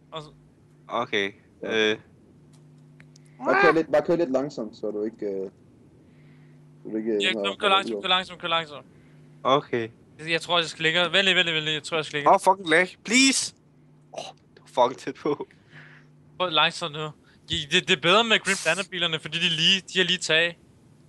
Og så... Okay. Ja. Bare kør lidt langsomt, så du ikke... Ja, kør langsomt. Okay. Jeg tror, jeg skal ligge. Vent lige. Jeg tror, jeg skal ligge. Fucking lag. Please! Det var fucking tæt på. Prøv langsomt nu. Det er bedre med Grim Planet-bilerne, fordi de har lige tag.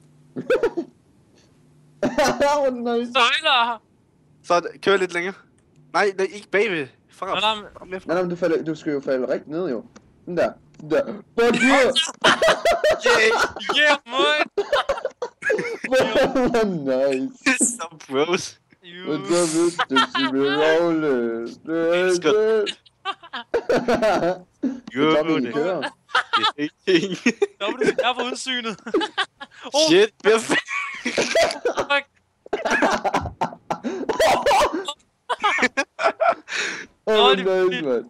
Nice. Sejler! Så kør lidt længere. Nej, ikke bagved. Fuck off. Nej, men du skal jo falde rigtig ned, jo. Den der. Fuck you! Yeah, boy! Nice. Så bros. Og så vidste du, Simerole. Det er Tommy, vi kører. Jeg er på udsynet. Shit, perfekt. Fuck. Nice, man.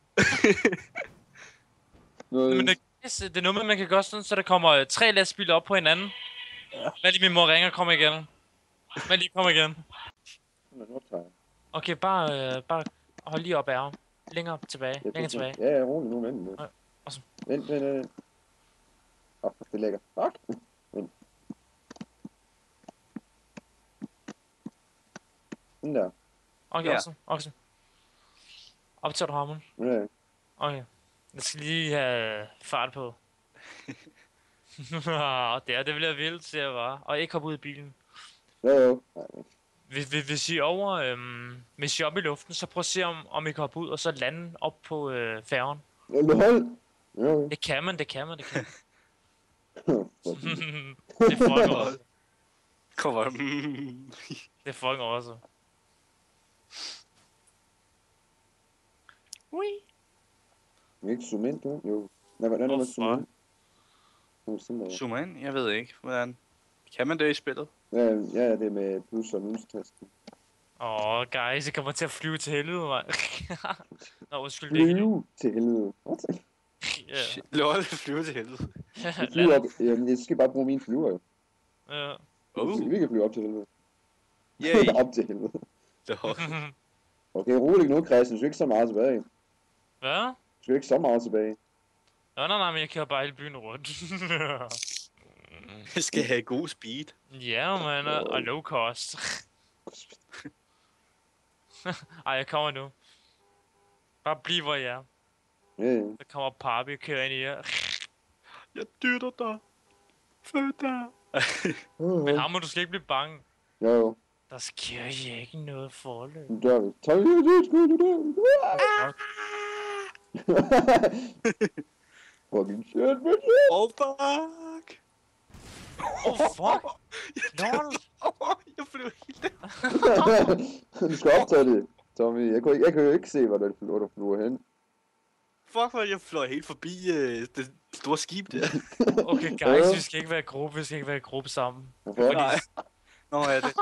Men det er noget, man kan gøre sådan, så der kommer 3 lastbiler op på hinanden. Hvad lige min mor ringer, kom igen. Hvad lige, kom igen. Okay, bare hold lige op af ham. Længere tilbage, Ja, rolig nu, vent nu. Vent. Det er lækkert. Fuck. Vent. Den der. Okay, også. Optager du hammen? Ja. Okay. Jeg skal lige have fart på. Det bliver vildt, siger jeg bare. Og ikke hoppe ud i bilen. Jo. Hvis I hvis I er oppe i luften, så prøv at se om I kan hoppe ud, og så lande op på færgen. Jo. Det kan man. Det er fucking også. Kom on. Det er fucking også. Ui. Ikke zoom ind, du? Jo. Nej, hvordan er det zoom ind? Zoom ind? Jeg ved ikke, hvordan. Kan man det i spillet? Ja, det er med plus- og minus-tasten. Guys, jeg kommer til at flyve til helvede, mand. Nå, undskyld, det flyve til helvede? What? Lol, flyve til helvede. Jamen, jeg skal bare bruge mine flyver, jo. Ja. Vi kan flyve op til helvede. Yay. Op til helvede. Okay, rolig nu, Christian. Du skal ikke så meget tilbage. Hvad? Du skal ikke så meget tilbage. Nej, men jeg kører bare hele byen rundt. Jeg skal have god speed. Ja, man, og low cost. Ej, jeg kommer nu. Bare bliv, hvor jeg er. Der kommer Barbie og kører ind i jer. Jeg dytter dig. Fød dig. Men Hammer, du skal ikke blive bange. Jo. Der sker ikke noget forløb. Nu dør vi. Tag det, sgu du dør. Fucking shit, man. Oh, fuck. Fuck. Lol. Jeg flyver helt. Du skal optage det, Tommy. Jeg kan jo ikke se, hvor du flyver hen. Fuck, hvor jeg fløj helt forbi det store skib der. Okay, guys, vi skal ikke være i gruppe sammen. Hvorfor? Nej. Nå, er det.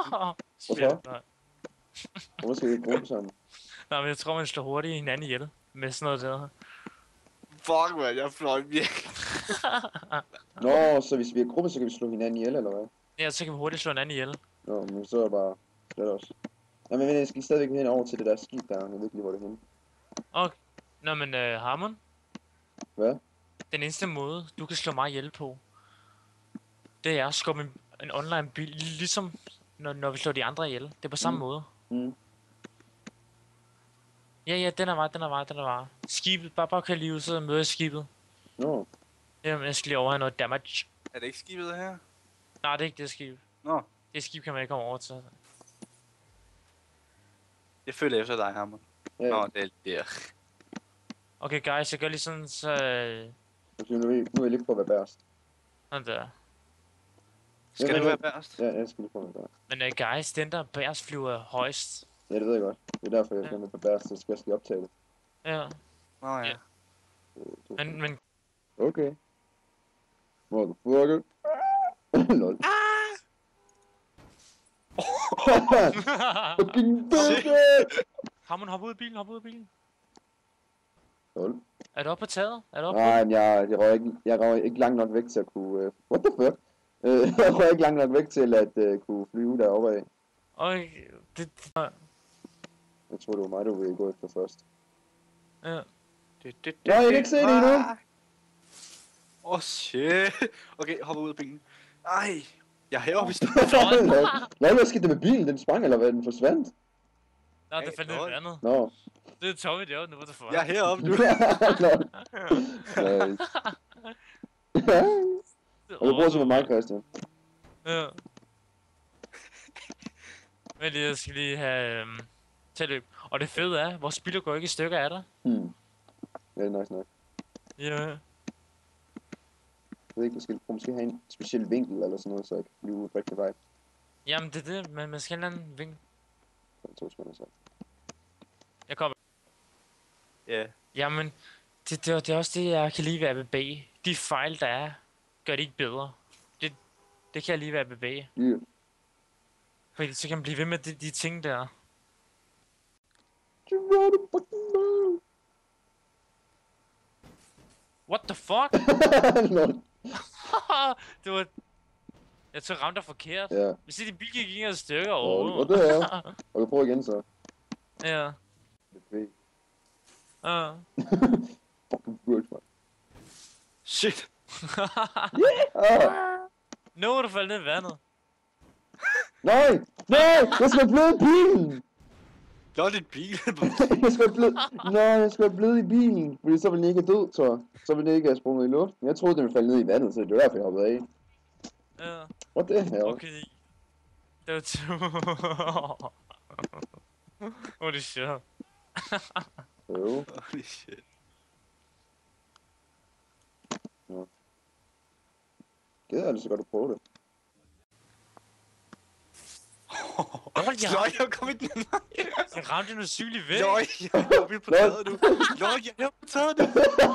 Hvorfor skal vi ikke gruppe sammen? Nej, men jeg tror, man slår hurtigt hinanden ihjel med sådan noget der. Fuck, man, jeg fløj virkelig. Nå, så hvis vi er gruppe, så kan vi slå hinanden ihjel, eller hvad? Ja, så kan vi hurtigt slå hinanden ihjel. Nå, men så er det bare slet også. Nå, men jeg skal stadigvæk hen over til det der skib der, jeg ved ikke lige, hvor det er henne. Okay. Nå, men Harmon? Hvad? Den eneste måde, du kan slå mig ihjel på, det er at skubbe en online bil, ligesom når vi slår de andre ihjel. Det er på samme måde. Ja, den er vej. Skibet, bare kør lige ud, så møder jeg skibet. Nå. Jamen, jeg skal lige over have noget damage. Er det ikke skibet her? Nej, det er ikke det skib. Nå. Det skib kan man ikke komme over til. Jeg følger efter dig, Hammer. Nå, det er der. Okay, guys, jeg gør lige sådan, så... Okay, nu er jeg lige på at være bærst. Sådan der. Skal du være bærst? Ja, jeg skal lige på at være bærst. Men guys, den der bærst flyver højst. Ja, det ved jeg godt. Det er derfor, jeg gerne vil på bærst, så skal jeg lige optage det. Ja. Nå ja. Men... Okay. Motherfucker. Lol. Fucking bitch! Hamon, hop ud af bilen, Lol. Er du oppe på taget? Nej, men jeg røg ikke langt nok væk til at kunne... What the fuck? Jeg røg ikke langt nok væk til at kunne flyve deroppe af. Okay, det... Jeg tror, det var mig, du ville gå efter først. Ja. Nej, jeg kan ikke se det endnu. Åh, shit. Okay, hopper ud af bilen. Ej, jeg er heroppe i stedet. Nej, hvad skete der med bilen? Den sprang, eller hvad? Den forsvandt? Nå, det fandt lidt andet. Nå. Det er Tommy deroppe nu, what the fuck? Jeg er heroppe nu. Nice. Og du bruger som mig, Christian. Ja. Men jeg skal lige have tilløb. Og det fede er, vores biler går ikke i stykker af dig. Ja, det er nice nok. Ja. Jeg ved ikke, måske have en speciel vinkel eller sådan noget, så jeg kan blive rigtig vej. Jamen det er det, men man skal have en anden vinkel. Jeg tror sgu, så. Jeg kommer. Ja. Jamen, det er også det, jeg kan lide ved ABB. De fejl, der er, gør det ikke bedre. Det kan jeg lige ved ABB. Yeah. Fordi så kan man blive ved med de ting der. What the fuck? Nå. Det var... Jeg tror, ramte dig forkert. Ja. Hvis de bil gik ikke i stykker. Og det er. Og vi prøver igen så. Ja. Ja. Fucking good, man. Shit. Nu er du faldet ned i vandet. Nej! Jeg skal blive i bilen! Nå, det er bil. Jeg skal blive i bilen, fordi så ville den ikke død, så. Så ville den ikke have sprunget i luft. Jeg troede, den ville falde ned i vandet, så det var derfor, jeg hoppede af. Ja. What the hell? Okay. Det var Holy shit. Holy shit. Det er det, så godt du prøve det. Løg, jeg kom i den. Jeg ramte en usynlig væg. Løg, jeg er oppe på taget nu. Løg, jeg er på taget nu.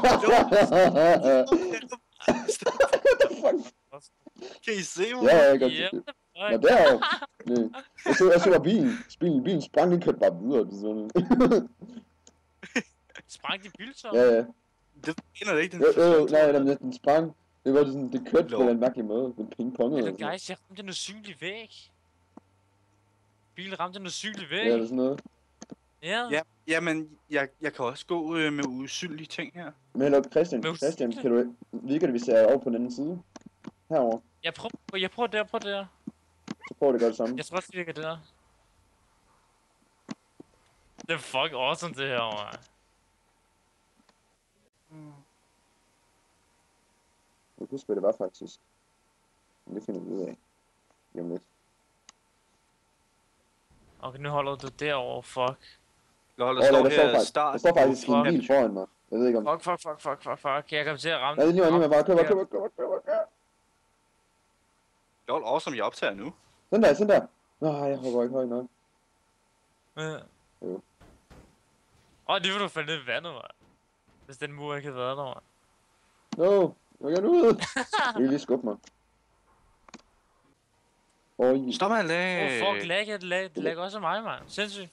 Kan I se mig? Ja, jeg kan Ja. godt se det. Nå, derovre. Jeg så bare bilen. Bilen sprang, den kørte bare videre. Det er sådan. Sprang de bil så? Ja. Det finder det ikke, den Den sprang. Det var sådan, det kørte på en mærkelig måde. Den pingpongede. Eller guys, jeg ramte en usynlig væg. Bilen ramte en usynlig væg. Ja, det er sådan noget. Ja. Jamen, jeg kan også gå med usynlige ting her. Men hello, Christian, kan du virker det, hvis jeg er over på den anden side? Herovre. Jeg prøver der. Så prøver det godt det samme. Jeg tror også, det virker der. Det er fucking awesome, det her, man. Jeg husker, hvad det var faktisk. Men det finder vi ud af. Lige om lidt. Okay, nu holder du derovre, fuck. Lol, der står her start. Der står faktisk en bil foran mig. Jeg ved ikke om... Fuck. Jeg kommer til at ramme Nej, det er lige bare kør. Lol, awesome, jeg optager nu. Sådan der. Nej, jeg hopper ikke højt nok. Ja. Jo. Det vil du falde ned i vandet, man. Hvis den mur ikke havde været der, man. No, jeg vil gerne ud. Jeg vil lige skubbe mig. Stop med at lag. Fuck, det lagger også af mig, man. Sindssygt.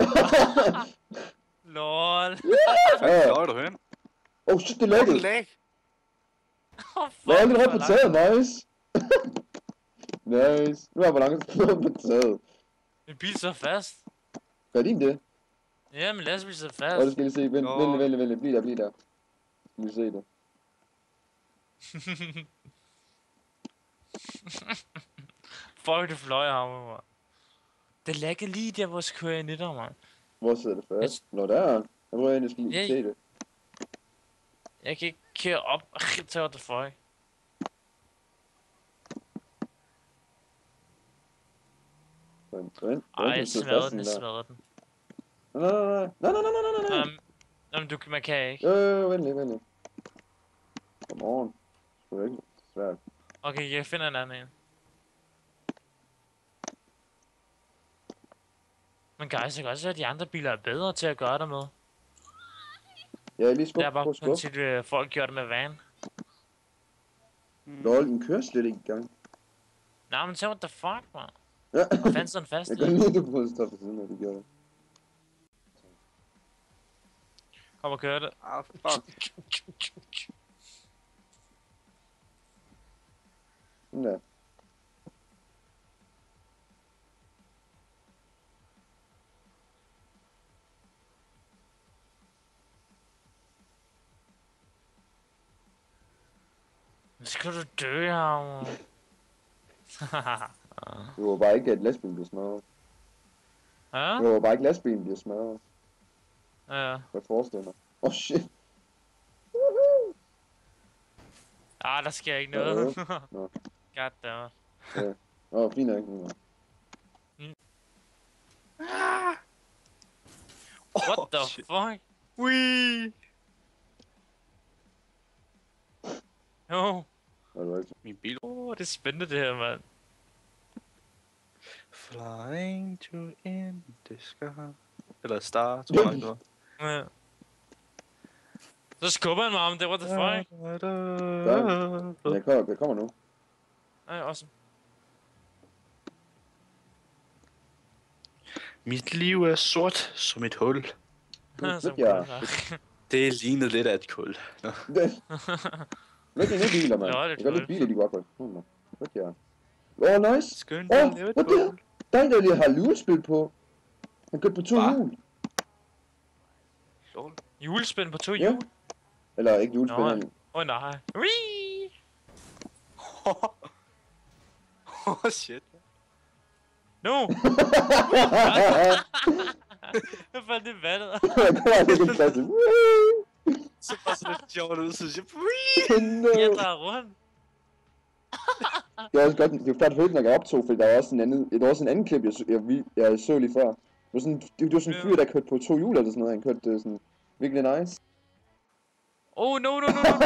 Lol. Hvor er du hen? Shit, det laggede. Lag. Fuck. Jeg er aldrig på taget, nice. Nice. Nu er jeg balance på taget. Min bil så fast. Gør din det? Ja, min lastbil så fast. Det skal lige se. Vent. Bliv der. Skal vi se det. Fuck, det fløj af ham, man. Det laggede lige der, hvor jeg kører i nitter, man. Hvor sidder det fast? Nå, der er. Jeg prøver jeg skal lige se det. Jeg kan ikke køre op. Tag what the fuck. Vent. Jeg smadrede den. Nej. Jamen, man kan ikke. Vent lidt. Come on. Det er ikke svært. Okay, jeg finder en anden en. Men guys, jeg kan også se, at de andre biler er bedre til at gøre det med. Ja, lige skub. Det er bare kun til, folk gør det med van. Lol, den kører slet ikke i gang. Nej, men tag what the fuck, man. Ja. Hvor fandt sådan fast Jeg i? kan lige ikke prøve at stoppe siden, når det gjorde det. Kom og kør det. Fuck. Sådan der. skal du dø, ham. Det var bare ikke, at lastbilen blev smadret. Ja? Det var bare ikke, at lastbilen blev smadret. Ja. Hvad forestiller mig? Oh shit. Ah, der sker ikke noget. Nå. Goddammit. Fint nok. What the fuck? Wee! Jo. Min bil. Det er spændende det her, mand. Flying to in the sky. Eller star, tror jeg, det var. Ja. Så skubber han mig om det, what the fuck? Jeg kommer nu. Ja, også. Mit liv er sort som et hul. Som Ja. kun var. Det ligner lidt af et kul. Lidt inde biler, mand. Nå, det er Jeg kan lidt cool. biler, de går på. Åh, nice. Skønt at leve et What the? kul. Der er en, der lige har hjulspil på. Han kørte på 2 Hva? hjul. Julespænd på 2 Ja. hjul? Eller ikke hjulspil, Nå. han. Nej. Whee! Shit. No! Jeg faldt i vandet. Jeg kommer ikke en klasse. Så bare sådan lidt sjovt ud, så siger No. Jeg drejer rundt. Det var også godt, det var klart fedt, når jeg optog, for der var også en anden klip, jeg så lige før. Det var sådan en fyr, der kørte på 2 hjul eller sådan noget, han kørte sådan virkelig nice. Oh, no.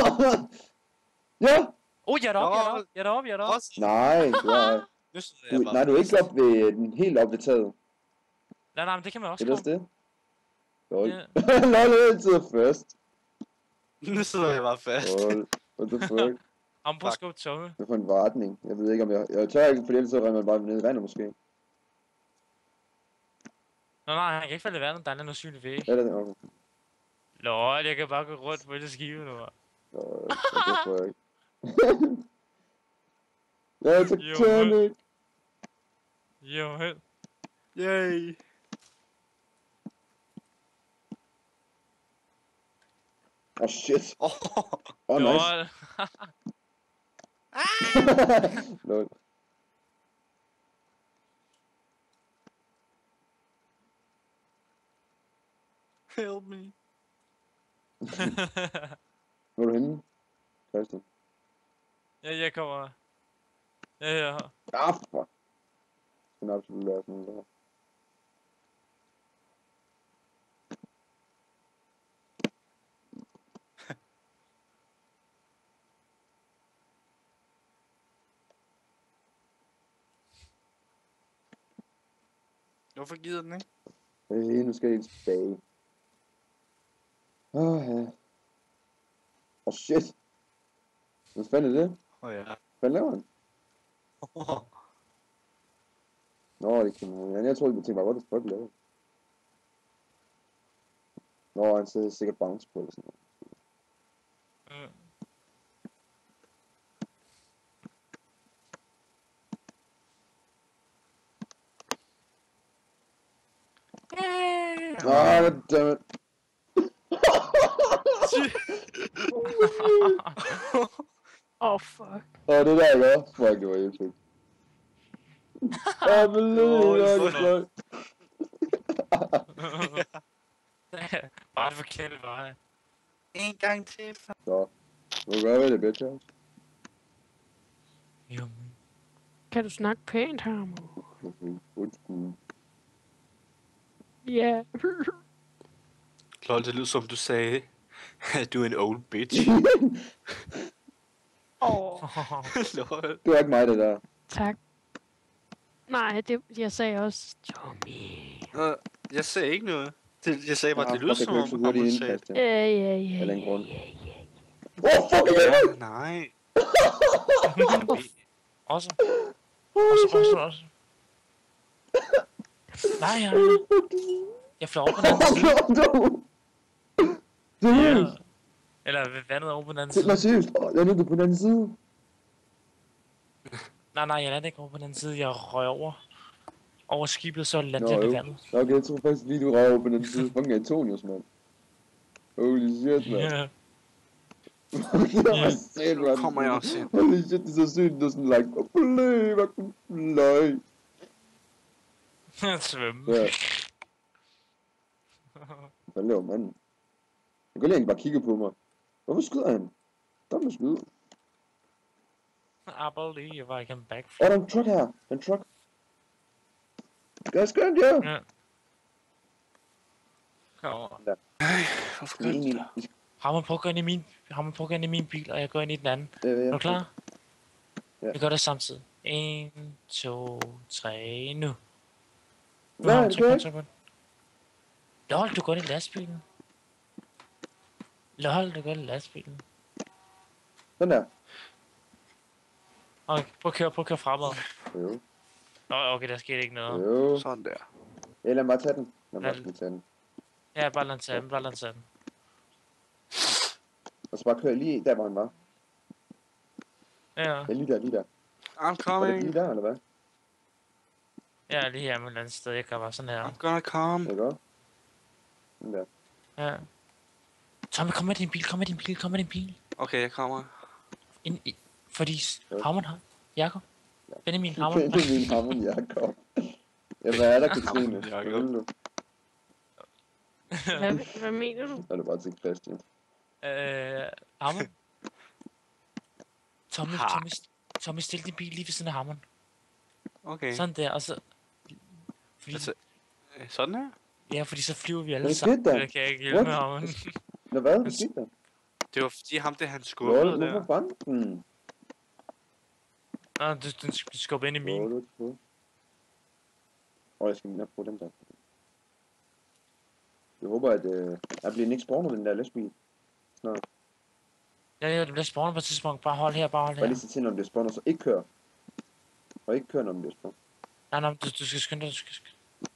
Ja! Oh, jeg er deroppe. Nej, du er, nej, du er ikke op ved den helt op ved taget. Nej, men det kan man også Det er også komme. det. Lol. Ja. Lol, jeg sidder først. Nu sidder jeg bare fast. Lol. What the fuck? Ham på skub tunge. Hvad for en vartning? Jeg ved ikke om jeg tør ikke, for ellers så render man bare ned i vandet måske. Nej, han kan ikke falde i vandet, der er en usynlig væg. Eller det, okay. Lol, jeg kan bare gå rundt på det skive nu. Lol, what the fuck? Ja, så Jo, Tonic! Jo, held. Yay. Oh shit. Oh. Oh nice. Lol. Lol. Help me. Hvor er du henne? Christian? Ja, jeg kommer. Ja. Ah, fuck. Den er absolut lært sådan der. Hvorfor gider den ikke? Nu skal jeg tilbage. Ja. Oh shit. Hvad fanden er det? Ja. Hvad laver han? Nå, det kan man. Jeg troede, du tænkte bare, what the fuck laver han? Nå, han sidder sikkert bounce på eller sådan noget. Goddammit. Oh, fuck. Det der, ikke også? Fuck, det var epic. Beløg. Bare det forkerte vej. En gang til. Så, nu gør vi det, bitch. Jo. Kan du snakke pænt, Harmo? Undskyld. Ja. Lol, det lyder som du sagde, at du er en old bitch. Lol. Det var ikke mig, det der. Tak. Nej, jeg sagde også Tommy. Jeg sagde ikke noget. Jeg sagde bare, det lyder Jeg som kan ikke så om, hurtigt hun ind, sagde. Christian. Ja. Af den grund. Fuck, Ja, nej. Også. Nej, jeg flår over på den anden side. Seriøst? Ja. Eller ved vandet over på den anden Nej, side. seriøst. Jeg er nødt på den anden side. Nej, jeg landede ikke over på den anden side. Jeg røg over skibet, så landede jeg Nå, ved jo. vandet. Okay, jeg tror faktisk lige, du rager på den anden side. Fucking Antonius, mand. Holy shit, mand. Ja. Det var sæt, Nu kommer jeg også ind. Holy shit, det er så sygt, det er sådan like, hvad kan løg? Svømme. Ja. Hvad laver manden? Jeg kan lige ikke bare kigge på mig. Hvorfor skyder han? Der må skyde. I believe I can Åh, backflip. der er en truck her. Der er en truck. Gas, gør ja. Ja. Kom over. Hvorfor Vi er gør egentlig... det? vi skal- Har man prøvet at gå ind i min, har man prøvet at gå ind i min bil, og jeg går ind i den anden? ja. Er du klar? Ja. Vi gør det samtidig. 1, 2, 3, nu. Hvad er det, Tryk på den, kører? tryk på den. Lol, du går ind i lastbilen. Lol, du går ind i lastbilen. Sådan der. Okay, prøv at køre fremad. Jo. Nå, okay, der skete ikke noget. Jo. Sådan der. Ja, lad mig tage den. Lad mig Lad- bare tage den. Ja, bare lad den tage den, bare lad den tage den. Og så bare køre lige der, hvor han var. Ja, Ja, lige der, lige der. I'm Var det coming. lige der, eller hvad? ja, lige her med et eller andet sted. Jeg kan bare sådan her. I'm gonna come. Ikke også? Sådan der. Ja. Tommy, kom med din bil, kom med din bil, kom med din bil. Okay, jeg kommer. Ind i, fordi Ja. Harmon har. Jakob. Benjamin Det Harmon. er min Harmon Jakob. Ja, hvad er der, Katrine? Harmon Jakob. Hvad vil du? Hvad mener du? Så er det bare til Christian. Harmon. Ha. Tommy, stil din bil lige ved siden af Harmon. Okay. Sådan der, og så... Fordi, Altså, sådan her? ja, fordi så flyver vi Hvad alle skete sammen. der? Jeg kan ikke hjælpe med What? Harmon. Nå, hvad? Hvad skete der? Det var fordi ham der, han Lol, skubbede hvorfor der. bandt den? Nå, du skubber ind i min. Lol, du. Jeg skal nok bruge den der. Jeg håber, at der bliver ikke spawnet den der lastbil. Ja, det bliver spawnet på et tidspunkt. Bare hold her, bare hold Bare her. lige se til, når den bliver spawnet, så ikke kør. Og ikke kør, når den bliver spawnet. Nej, du skal skynde dig, du skal skynde.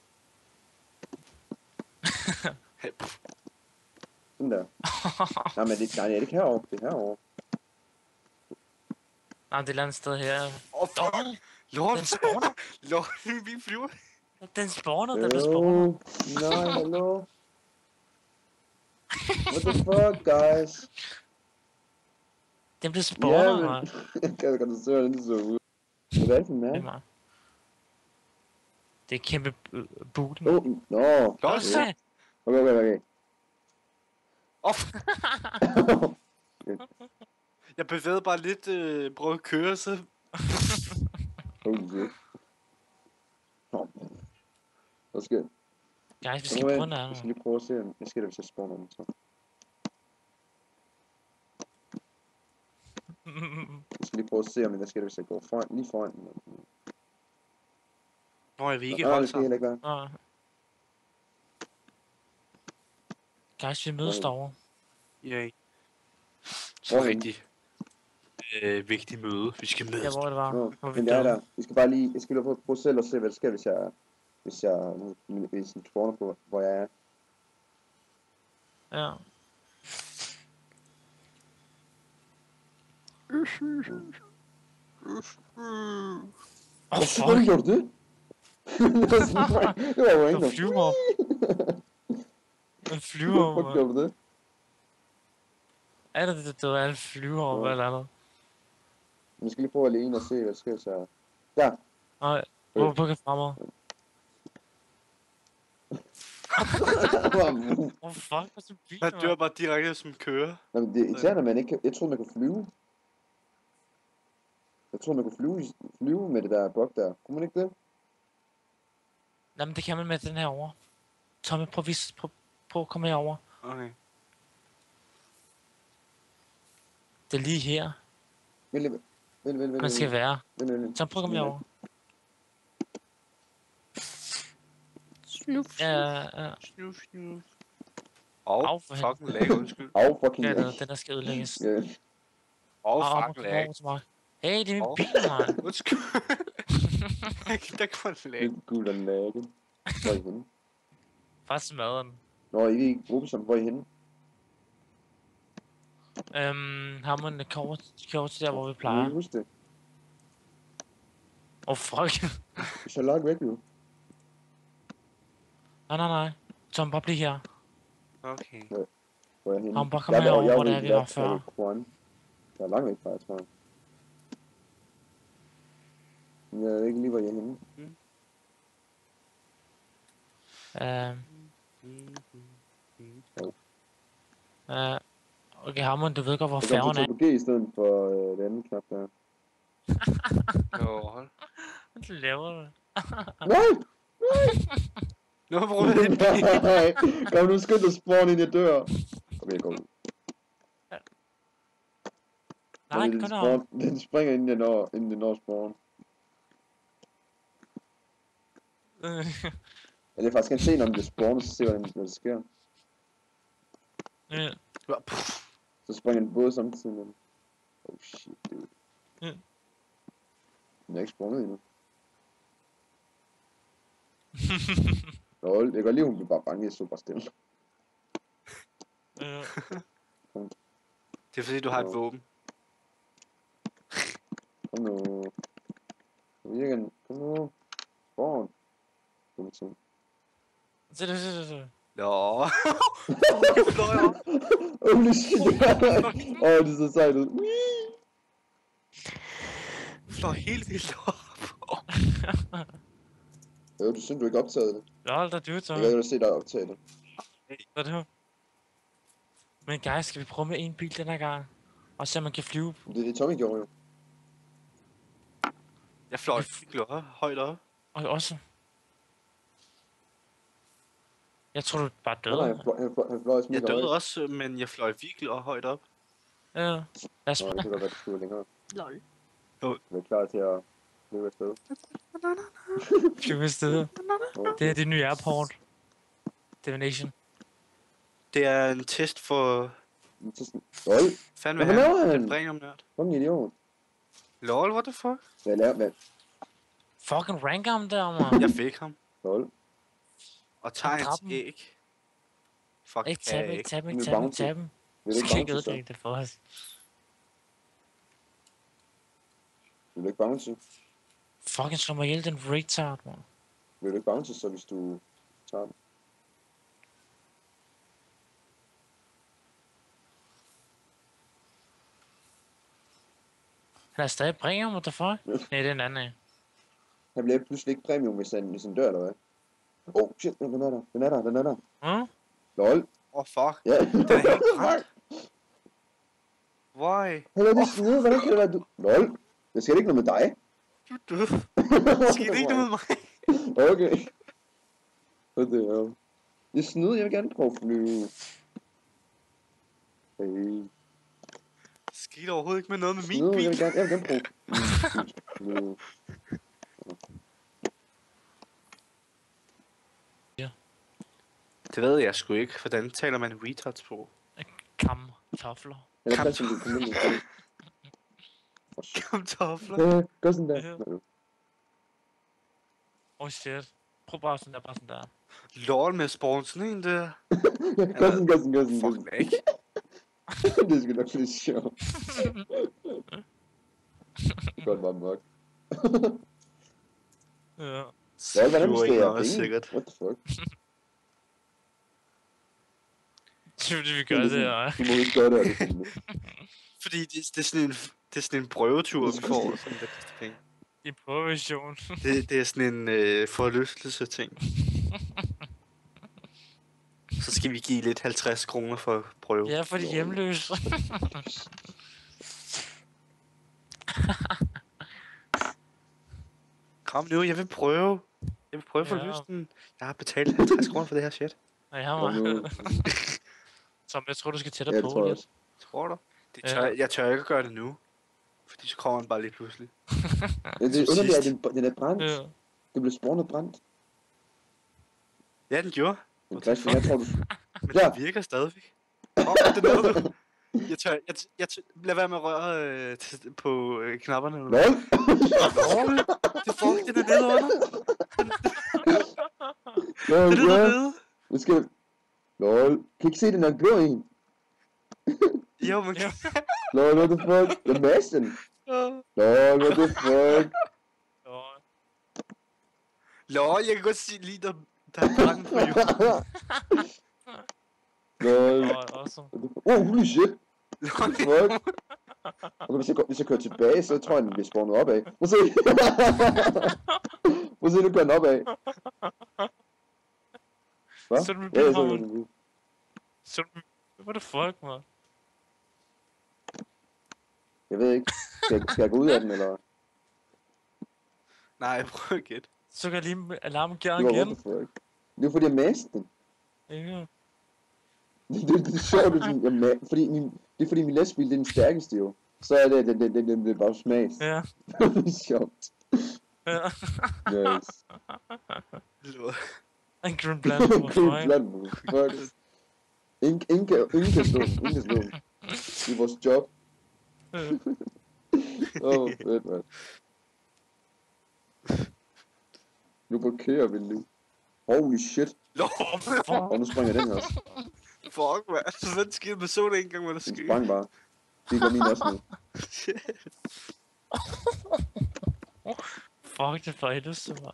Sådan der. Nej, men det, nej, det er ikke herovre. Det er herovre. Nej, det er et eller andet sted her. Åh, fuck! Lord, Den spawner. Lord, vi flyver. Den spawner, den bliver spawnet. Nej, hallo. What the fuck, guys? Den bliver spawnet, men... mand. Jeg kan godt se, hvordan det så ud. Hvad er det for en Det er mand? mig. Det er kæmpe booten. Åh, nå. Lord, Okay. Okay. Off. Jeg bevægede bare lidt, prøve at køre, så... Holy shit. Nå. Hvad sker? Guys, vi skal prøve en Jeg anden. skal lige prøve at se, hvad sker der, hvis jeg spawner den så. Jeg skal lige prøve at se, om der sker der, hvis jeg går foran, lige foran den. Nå, jeg vil ikke Nej, holde det skal sig. heller ikke være. Nå. Guys, vi mødes derovre. Yay. Så Hvorhenne? rigtig vigtig møde. Vi skal Ja, mødes. hvor det var. Nå, Hvor vi men jeg er døde. der. Vi skal bare lige, jeg skal lige prøve selv at se, hvad der sker, hvis jeg spawner på, hvor jeg er. Ja. Åh, Hvordan fuck. gjorde du det? Det var jo Den ikke flyver op. Den flyver op. Hvorfor gjorde du det? Er det var en flyver op Ja. eller andet? Vi skal lige prøve alene og se, hvad der sker, så... Der! Nej, prøv at fremad. Åh, fuck, hvad så bil, Man dør bare direkte som kører. Nå, men det er irriterende, at man ikke kan... Jeg troede, man kunne flyve. Jeg troede, man kunne flyve med det der bug der. Kunne man ikke det? Nej, men det kan man med den her over. Tommy, prøv at komme herover. Okay. Mm. Det er lige her, Vent. man skal være. Vent. Så prøv at komme herover. Snuf. Ja. Snuf. Au, Åh, for fucking lag, undskyld. Au, fucking Ja, lag. den der skal ødelægges. Ja. Åh, fucking lag. Hey, det er min Au. bil, man. Undskyld. Der kommer en lag. Det er guld og laggen. Hvor er I henne? Bare smadre den. Nå, I er ikke gruppe som, hvor er I henne? Har man kommer til der, hvor vi Kan plejer. I huske det? Åh, fuck. Vi er så langt væk nu. Nej. Tom, bare bliv her. Okay. Hvor er jeg henne? Kom bare, kom herover, hvor det er, vi var før. Jeg er langt væk fra, tror jeg. Men jeg ved ikke lige, hvor jeg er henne. Okay, Hamon, du ved godt, hvor Jeg færgen kommer er. til G i stedet for det andet knap der. Jo, hold. Hvad laver du? Nej! Nå, hvor er det? Nej! Kom nu, skynd dig spawn ind, jeg dør. Okay, jeg går ud. Nej, den gå nu. spawn, den springer inden den når spawn. Jeg vil faktisk gerne se, når den bliver spawnet, så se, hvad der sker. Ja. Så springer den både samtidig med den. Oh shit, dude. Den er ikke spawnet endnu. Lol, jeg kan godt lide, hun bliver bare bange, jeg så bare stille. Det er fordi, du har et våben. Kom nu. Kom nu. Spawn. Se. Nå. Jeg fløj op. Holy shit. Det er så sejt ud. Fløj helt vildt op. Jo, du synes, du ikke optaget det. Lol, der dude, så. Jeg kan jo se dig optage det. Hvad er det? Men guys, skal vi prøve med en bil den her gang? Og se om man kan flyve. Det er det, Tommy gjorde jo. Jeg fløj højt op. Og også. Jeg tror du bare Nej, døde. han fløj Jeg døde også, men jeg fløj virkelig højt op. Ja. Lad os Nå, det kunne godt være, at du skulle længere. Lol. Jeg er klar til at løbe afsted. flyve et sted. Det er det nye airport. Divination. Det er en test for... Lol, Fandme hvad laver han? han? Den bringer om nørd. fucking idiot. Lol, what the fuck? Hvad laver hvad? Fucking rank ham der, man. Jeg fik ham. Lol. Og tager Jeg dræbte hans æg. Fuck Ikke tab, Nu bounty. tab. Vil du Så ikke kan ikke bounce så? ødelægge det for os. Vil du ikke bounce? Fucking slå mig ihjel, den retard, man. Vil du ikke bounce så, hvis du tager den? Han er stadig bringer, what the fuck? Nej, det er en anden af. Han bliver pludselig ikke premium, hvis han dør, eller hvad? Oh shit, den er der. Lol. Fuck. Ja. Den er helt brændt. Why? Han er det snide, hvordan kan det være du? Lol. Det skal ikke noget med dig. Du døde. Det skete ikke noget med mig. Okay. Hvad det er? Jeg snyder, jeg vil gerne prøve at flyve. Hey. Det skete overhovedet ikke med noget med min Snyder, bil. jeg vil gerne prøve at flyve. Det ved jeg sgu ikke. Hvordan taler man retards på? Kartofler. Jeg er plads, du kommer ind. Kartofler. Gør sådan der. Ja. Oh shit. Prøv bare sådan der. Lol med spawn sådan en der. Gør sådan. Fuck væk. Det er sgu nok lidt sjovt. Godt var mørkt. Ja. Hvordan Flyver skal ikke jeg noget, penge? sikkert. What the fuck? Det er fordi vi gør det her. Du må ikke gøre det, Alexander. Fordi det er sådan en prøvetur, vi får. Sådan lidt penge. I prøveversion. Det er sådan en forlystelse ting. Så skal vi give lidt 50 kroner for at prøve. Ja, for de hjemløse. Kom nu, jeg vil prøve. Jeg vil prøve Ja. forlysten. Jeg har betalt 50 kroner for det her shit. Nej, jeg har mig. Som jeg tror, du skal tættere Ja, på det tror jeg Tror lidt. du? Jeg tør ikke at gøre det nu. Fordi så kommer han bare lige pludselig. Det er underligt, at den er brændt. Ja. Det blev spawnet brændt. Ja, den gjorde. Men Christian, jeg tror du... Men Ja. den virker stadigvæk. Kom, det er noget. Lad være med at røre på knapperne. Lol! Lol! Det fuck, den er nede under. Lol, Den er bro. nede. Hvad skal du... Lol. Kan I ikke se den der blå en? Jo, men... Lol, what the fuck? Jeg maste den. Lol, what the fuck? Lol, jeg kan godt se lige, der er branden på jorden. Lol. Awesome. Holy shit. Fuck. Okay, hvis jeg kører tilbage, så tror jeg, den bliver spawnet opad. Prøv at se. Prøv at se, nu kører den opad. Hvad? Så er du med Ja, bil, så er Havn. det. Så what the fuck, man? Jeg ved ikke. Skal jeg gå ud af den, eller? Nej, prøv at gætte. Så kan jeg lige alarmen gøre Det var what igen. the fuck. Det er fordi, jeg mastede den. Ja. Det er sjovt, det er sådan, det er fordi min lastbil, det er den stærkeste jo. Så er det, den bliver bare smagt. Ja. Det er sjovt. Ja. Nice. Lort. En green blandt på mig. Blandt. Fuck. Ingen kan slå den. Ingen kan slå den. Det er vores job. Fedt, mand. Nu parkerer vi lige. Holy shit. Lort. Og nu springer den her også. Fuck, mand. Hvad skete med så det engang, hvad der Den skete? sprang bare. Det gør min også nu. Shit. Fuck, det er helvede, man.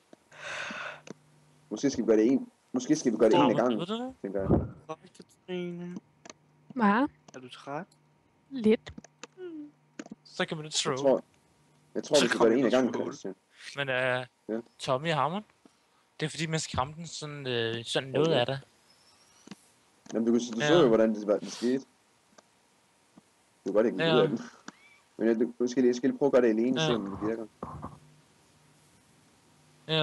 Måske skal vi gøre det en. Måske skal vi gøre det en af gangen, Ved du det? tænker jeg. Fuck, Katrine. Hvad? Er du træt? Lidt. Så kan man lidt Jeg throw. tror, vi skal gøre det en af gangen, Christian. Men Ja. Tommy Hammond, det er fordi, man skal ramme den sådan noget af det. Jamen, du så jo, hvordan det skete. Du kan godt ikke Ja. ud af den. Men jeg skal lige prøve at gøre det alene, Ja. se om det virker. Ja.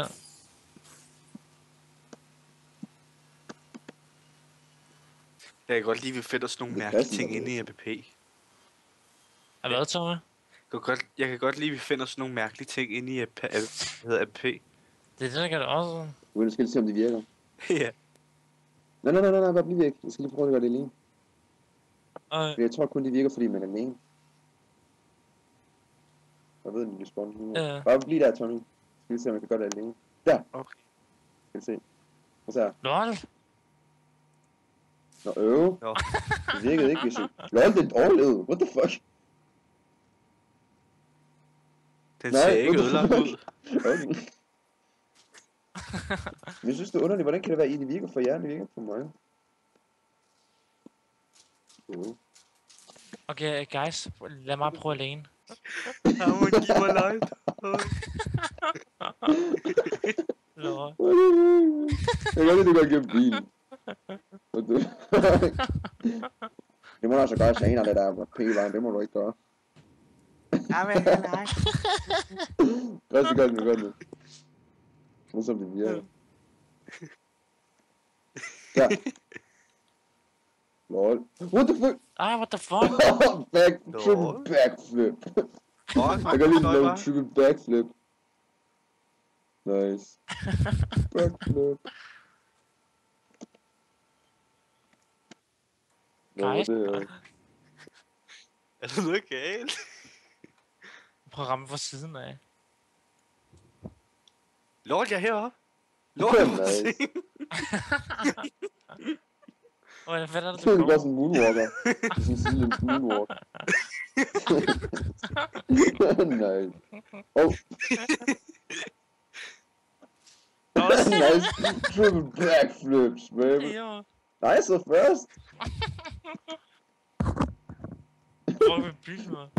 Jeg kan godt lide, at vi finder sådan nogle Det mærkelige passer ting nok inde i APP. Er hvad, Tommy? Jeg kan godt lide, at vi finder sådan nogle mærkelige ting inde i APP. APP. Det er det, der kan det også. Nu skal lige se, om det virker. Ja. Nej, bare bliv væk. Jeg skal lige prøve at gøre det alene. Og For jeg tror kun, det virker, fordi man er alene. Jeg ved, den bliver spawnet nu. Ja. Bare bliv der, Tommy. Skal vi se, om jeg kan gøre det alene. Der, Okay. skal vi se. Og så her. lol. Nå, Nå. Det virkede ikke, hvis jeg... Lol, den overlevede. What the fuck? Den Nej, ser ikke what the ødelagt fuck? ud. Okay. Men jeg synes, det er underligt. Hvordan kan det være, at det virker for jer, det virker for mig? Okay, guys, lad mig prøve alene. Han må give mig light. Lol. Jeg kan godt lide, du går gennem bilen. What the fuck? Det må du altså gøre senere, det der p-vejen. Det må du ikke gøre. Jamen, nej. Godt nu. Nu som det virker. Ja. Lol. What the fuck? What the fuck? Triple backflip. Fuck, Jeg kan lige lave triple backflip. Nice. Backflip. Guys. Er det noget galt? Prøv at ramme fra siden af. Lort, jeg er heroppe. Lort, Nice. Hvordan fanden er det, Det er du bare kommer? sådan en moonwalker. Sådan en lille moonwalk. Nice. Oh. Nice. Triple backflips, baby. Jo. Nice, so first. Hvor er vi bygge mig?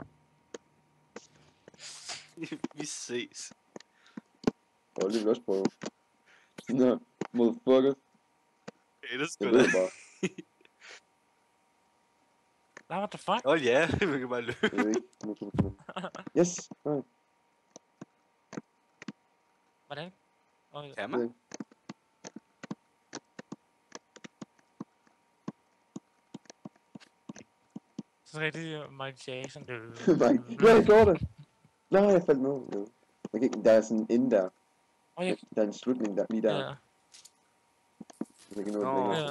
Vi ses. Og det vil også prøve. Nå, motherfucker. Det er sgu Jeg da. ved det bare. What the fuck? Ja, vi kan bare løbe. Jeg ved ikke. Kom. Yes. Nej. Hvordan? Okay. Kan man? Så rigtig Michael Jackson. Nej, jeg gjorde det. Nej, jeg faldt ned. Ja. Okay, der er sådan en inde der. Ja. Der er en slutning der, lige der. Ja. Jeg kan ikke nå det Nå. længere. Ja.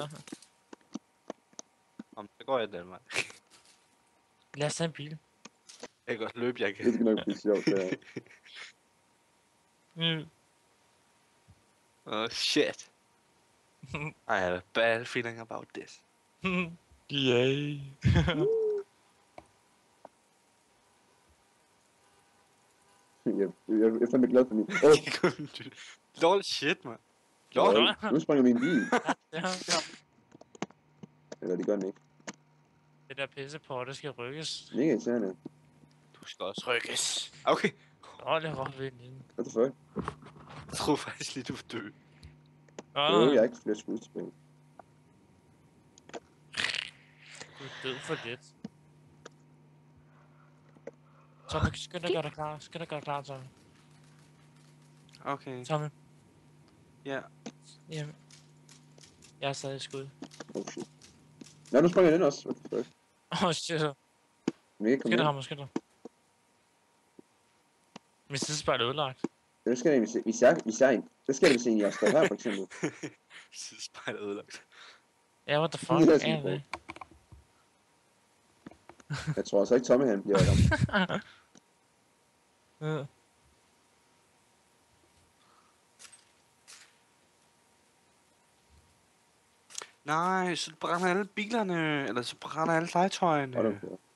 Om, så går jeg den vej. Lad os tage en bil. Jeg kan godt løbe, jeg Det kan. skal nok blive sjovt, det her. Oh shit. I have a bad feeling about this. Yay. Jeg er fandme glad for min. Lol shit, man. Lol. Nu springer min bil. Ja. Eller det gør den ikke. Det der pisse på, det skal rykkes. Mega irriterende. Du skal også rykkes. Okay. Åh, det var vildt inden. What the fuck? Jeg troede faktisk lige, du ville dø. Jo, jeg har ikke flere skud tilbage. Du er død for lidt. Tommy, skynd dig gøre dig klar. Skynd dig gøre dig klar, Tommy. Okay. Tommy. Ja. Jamen. Jeg er stadig i skud. Oh shit. Nå, nu springer jeg den også. What the fuck? Åh, shit. Men jeg kan Skynd dig, komme ham, skynd dig. Min sidespejl er ødelagt. ind. Det skal jeg, hvis jeg det skal jeg, hvis jeg står her, for eksempel. Sidespejlet ødelagt. Ja, what the fuck? Det er Ja, sådan hvad? Jeg tror altså ikke, Tommy han bliver ramt. Ja. Nej, så brænder alle bilerne, eller så brænder alle legetøjerne. Hold da op.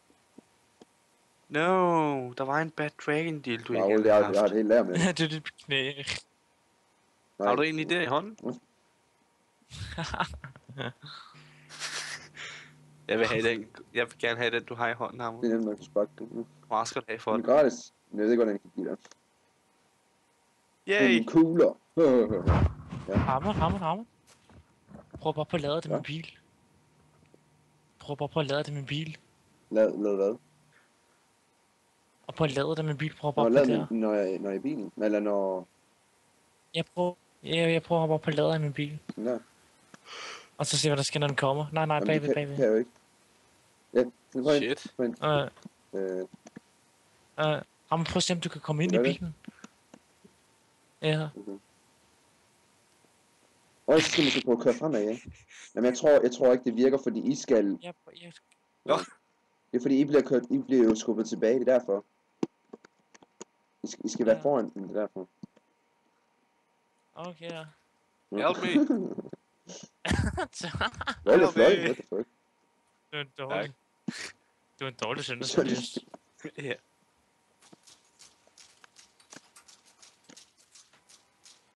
No, der var en Bad Dragon deal, du Jeg ikke har havde jeg har haft. et helt lær med. Det er dit knæ. Nej. Har du egentlig det i hånden? Jeg vil gerne have den, du har i hånden, Hammer. Det er nemt nok at sparke den. Hvor meget skal du have for Det er den? gratis. Men jeg ved ikke, hvordan jeg kan give dig. Yay! En kugler. Hammer. Prøv bare på at lade det med Ja. bil. Prøv bare på at lade det med bil. Lad hvad? Og på at lade det med bil. Prøv bare Nå, på lad der. den, når jeg er i bilen. Eller når... Jeg prøver bare på at lade min bil. Nå. Og så se, hvad der sker, når den kommer. Nej, Jamen, bagved, det bagved. kan jeg jo ikke. Ja, det var en... Shit. Hammer, prøv at se, om du kan komme ind i Hvad er det? bilen. Ja. Og så skal man så prøve at køre fremad, ja. Jamen, jeg tror ikke, det virker, fordi I skal... Nå. Det er fordi, I bliver jo skubbet tilbage, det er derfor. I skal være Ja. foran den, det er derfor. Okay, ja. Help me. Hvad er det Help flot? me. What the fuck? Du er en dårlig. Du er en dårlig Så er det- søndagsservice. Ja.